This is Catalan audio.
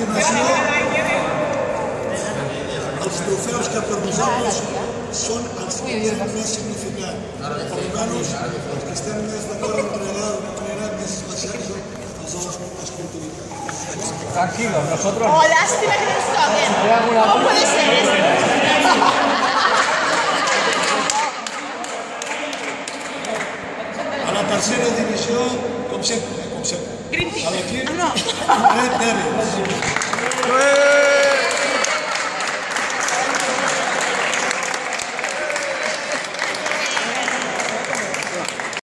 continuació, els trofeus que per nosaltres són els que tenen més significat. Per almenys, els que estem més d'acord en treballar d'una manera més especial són els de l'esportivitat. Tranquilo, nosotros... Oh, lástima que nos toquen. ¿Cómo puede ser esto? A la tercera divisió, com sempre, a l'equip Red Devils.